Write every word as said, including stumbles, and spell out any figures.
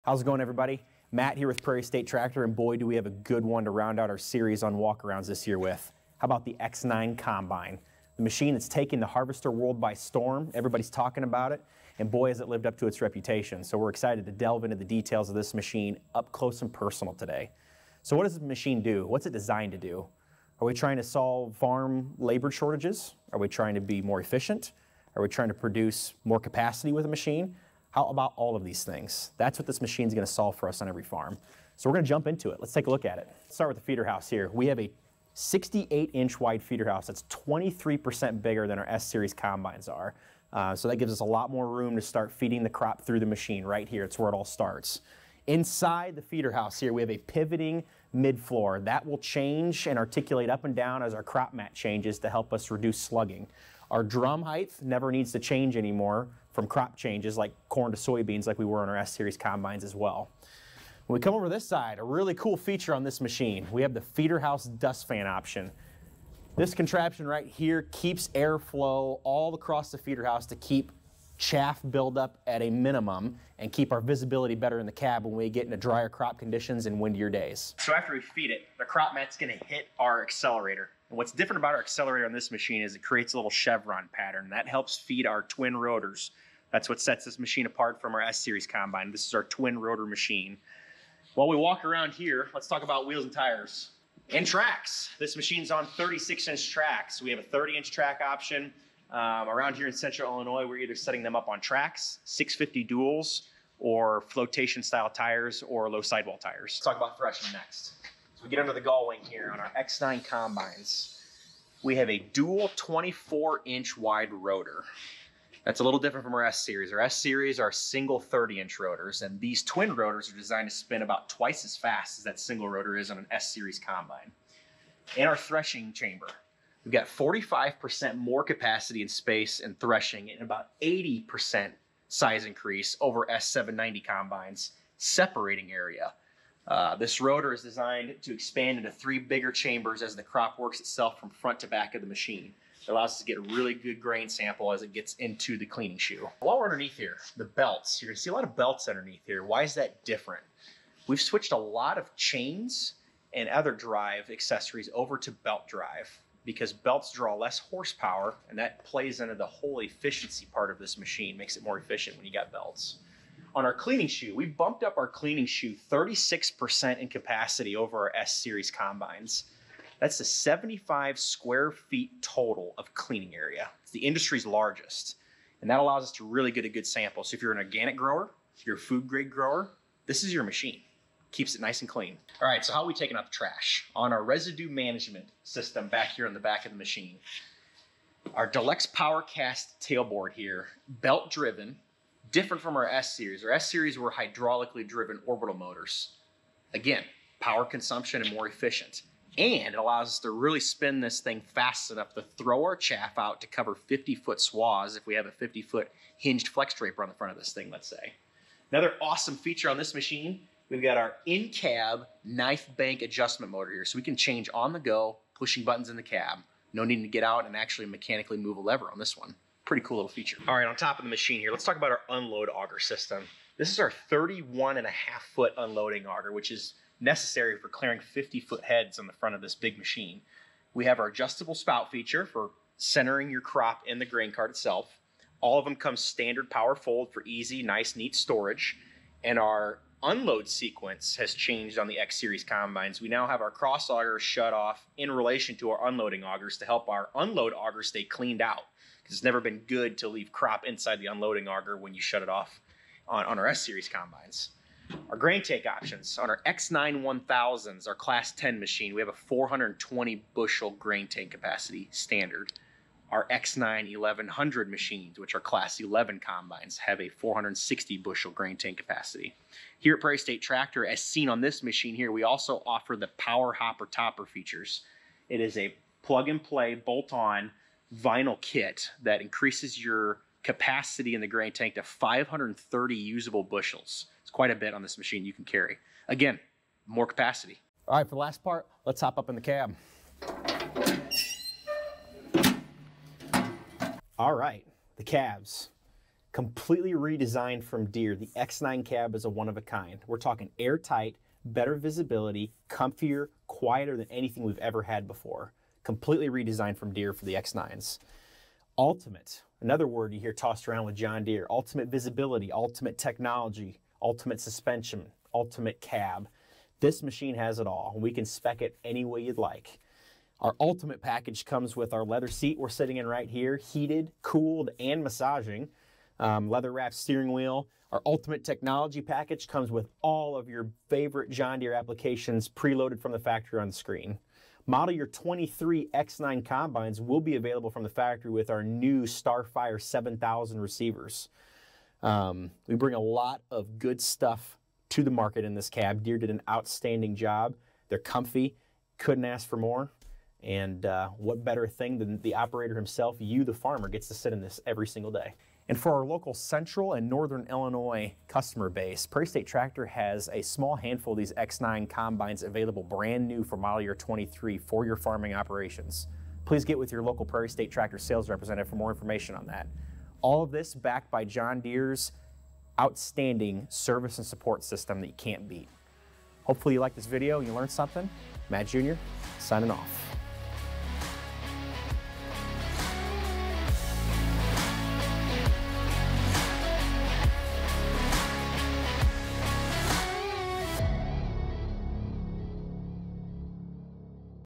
How's it going, everybody? Matt here with Prairie State Tractor, and boy, do we have a good one to round out our series on walkarounds this year with. How about the X nine Combine? The machine that's taking the harvester world by storm. Everybody's talking about it, and boy, has it lived up to its reputation. So we're excited to delve into the details of this machine up close and personal today. So what does this machine do? What's it designed to do? Are we trying to solve farm labor shortages? Are we trying to be more efficient? Are we trying to produce more capacity with a machine? How about all of these things? That's what this machine is going to solve for us on every farm. So we're going to jump into it. Let's take a look at it. Let's start with the feeder house here. We have a sixty-eight inch wide feeder house that's twenty-three percent bigger than our S series combines are. Uh, so that gives us a lot more room to start feeding the crop through the machine right here. It's where it all starts. Inside the feeder house here, we have a pivoting mid-floor. That will change and articulate up and down as our crop mat changes to help us reduce slugging. Our drum height never needs to change anymore from crop changes like corn to soybeans like we were on our S series combines as well. When we come over this side, a really cool feature on this machine, we have the feeder house dust fan option. This contraption right here keeps airflow all across the feeder house to keep chaff buildup at a minimum and keep our visibility better in the cab when we get into drier crop conditions and windier days. So after we feed it, the crop mat's gonna hit our accelerator. And what's different about our accelerator on this machine is it creates a little chevron pattern. That helps feed our twin rotors. That's what sets this machine apart from our S series combine. This is our twin rotor machine. While we walk around here, let's talk about wheels and tires. And tracks. This machine's on thirty-six inch tracks. We have a thirty inch track option. Um, around here in central Illinois, we're either setting them up on tracks, six fifty duals, or flotation style tires, or low sidewall tires. Let's talk about threshing next. So we get under the gull wing here on our X nine combines. We have a dual twenty-four inch wide rotor. That's a little different from our S series. Our S series are single thirty inch rotors, and these twin rotors are designed to spin about twice as fast as that single rotor is on an S series combine. In our threshing chamber, we've got forty-five percent more capacity and space in threshing and about eighty percent size increase over S seven ninety combines, separating area. Uh, this rotor is designed to expand into three bigger chambers as the crop works itself from front to back of the machine. It allows us to get a really good grain sample as it gets into the cleaning shoe. While we're underneath here, the belts, you're gonna see a lot of belts underneath here. Why is that different? We've switched a lot of chains and other drive accessories over to belt drive because belts draw less horsepower, and that plays into the whole efficiency part of this machine, makes it more efficient when you got belts. On our cleaning shoe, we bumped up our cleaning shoe thirty-six percent in capacity over our S series combines. That's the seventy-five square feet total of cleaning area. It's the industry's largest, and that allows us to really get a good sample. So if you're an organic grower, if you're a food grade grower, this is your machine. Keeps it nice and clean. All right, so how are we taking out the trash? On our residue management system back here on the back of the machine, our Deluxe PowerCast tailboard here, belt driven, different from our S series. Our S series were hydraulically driven orbital motors. Again, power consumption and more efficient. And it allows us to really spin this thing fast enough to throw our chaff out to cover fifty foot swaths if we have a fifty foot hinged flex draper on the front of this thing, let's say. Another awesome feature on this machine, we've got our in-cab knife bank adjustment motor here. So we can change on the go, pushing buttons in the cab. No need to get out and actually mechanically move a lever on this one. Pretty cool little feature. All right, on top of the machine here, let's talk about our unload auger system. This is our thirty-one and a half foot unloading auger, which is necessary for clearing fifty foot heads on the front of this big machine. We have our adjustable spout feature for centering your crop in the grain cart itself. All of them come standard power fold for easy, nice, neat storage. And our unload sequence has changed on the X series combines. We now have our cross auger shut off in relation to our unloading augers to help our unload auger stay cleaned out. Because it's never been good to leave crop inside the unloading auger when you shut it off on, on our S series combines. Our grain take options. On our X nine one thousands, our class ten machine, we have a four hundred twenty bushel grain tank capacity standard. Our X nine eleven hundred machines, which are class eleven combines, have a four hundred sixty bushel grain tank capacity. Here at Prairie State Tractor, as seen on this machine here, we also offer the Power Hopper Topper features. It is a plug and play bolt-on vinyl kit that increases your capacity in the grain tank to five hundred thirty usable bushels. It's quite a bit on this machine you can carry. Again, more capacity. All right, for the last part, let's hop up in the cab. All right, the cabs. Completely redesigned from Deere, the X nine cab is a one of a kind. We're talking airtight, better visibility, comfier, quieter than anything we've ever had before. Completely redesigned from Deere for the X nines. Ultimate, another word you hear tossed around with John Deere. Ultimate visibility, ultimate technology, ultimate suspension, ultimate cab. This machine has it all. We can spec it any way you'd like. Our ultimate package comes with our leather seat we're sitting in right here, heated, cooled, and massaging. Um, leather wrapped steering wheel. Our ultimate technology package comes with all of your favorite John Deere applications preloaded from the factory on the screen. Model year twenty-three X nine combines will be available from the factory with our new Starfire seven thousand receivers. Um, we bring a lot of good stuff to the market in this cab. Deere did an outstanding job. They're comfy, couldn't ask for more. And uh, what better thing than the operator himself, you the farmer, gets to sit in this every single day. And for our local central and northern Illinois customer base, Prairie State Tractor has a small handful of these X nine combines available brand new for model year twenty-three for your farming operations. Please get with your local Prairie State Tractor sales representative for more information on that. All of this backed by John Deere's outstanding service and support system that you can't beat. Hopefully you like this video and you learned something. Matt Junior signing off.